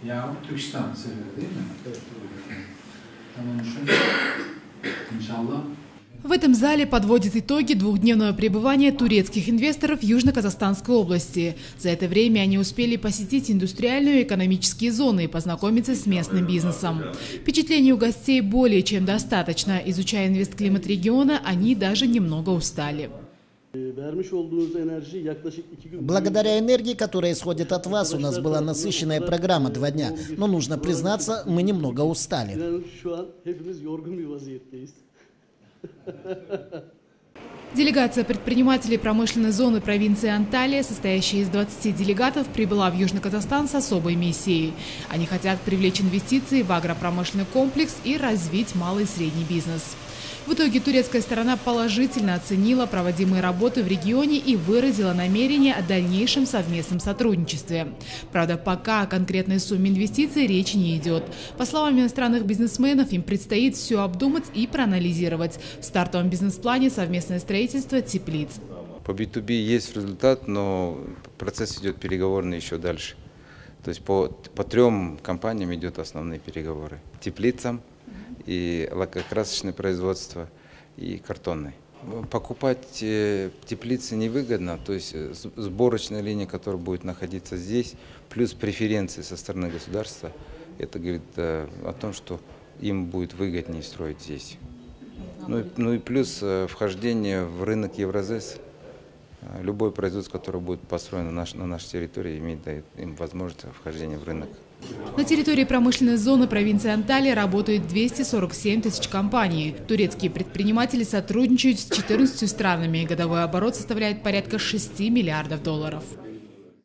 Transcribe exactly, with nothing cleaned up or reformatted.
Yarın Türkistan seferi değil mi? Evet. Tamam, иншаллах. В этом зале подводят итоги двухдневного пребывания турецких инвесторов в Южно-Казахстанской области. За это время они успели посетить индустриальную и экономические зоны и познакомиться с местным бизнесом. Впечатлений у гостей более чем достаточно. Изучая инвестклимат региона, они даже немного устали. Благодаря энергии, которая исходит от вас, у нас была насыщенная программа два дня. Но нужно признаться, мы немного устали. Делегация предпринимателей промышленной зоны провинции Анталия, состоящая из двадцати делегатов, прибыла в Южный Казахстан с особой миссией. Они хотят привлечь инвестиции в агропромышленный комплекс и развить малый и средний бизнес. В итоге турецкая сторона положительно оценила проводимые работы в регионе и выразила намерение о дальнейшем совместном сотрудничестве. Правда, пока о конкретной сумме инвестиций речи не идет. По словам иностранных бизнесменов, им предстоит все обдумать и проанализировать. В стартовом бизнес-плане совместное строительство теплиц. По би ту би есть результат, но процесс идет переговорный еще дальше. То есть по, по трем компаниям идет основные переговоры. Теплицам, и лакокрасочное производство, и картонное. Покупать э, теплицы невыгодно, то есть сборочная линия, которая будет находиться здесь, плюс преференции со стороны государства, это говорит э, о том, что им будет выгоднее строить здесь. Ну и, ну и плюс э, вхождение в рынок Евразес. Любое производство, которое будет построено на, наш, на нашей территории, имеет дает им возможность вхождения в рынок. На территории промышленной зоны провинции Анталия работает двести сорок семь тысяч компаний. Турецкие предприниматели сотрудничают с четырнадцатью странами. Годовой оборот составляет порядка шести миллиардов долларов.